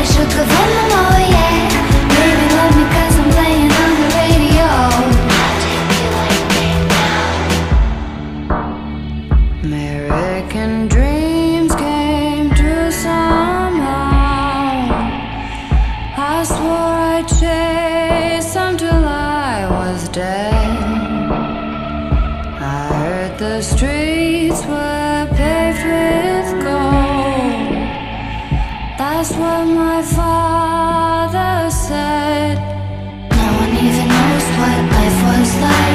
shook of him, oh yeah. Baby love me 'cause I'm playing on the radio. I'll take you like that now. American dreams came true somehow. I swore I'd chase them till I was dead. I heard the streets were paved with gold. That's what my father said. No one even knows what life was like.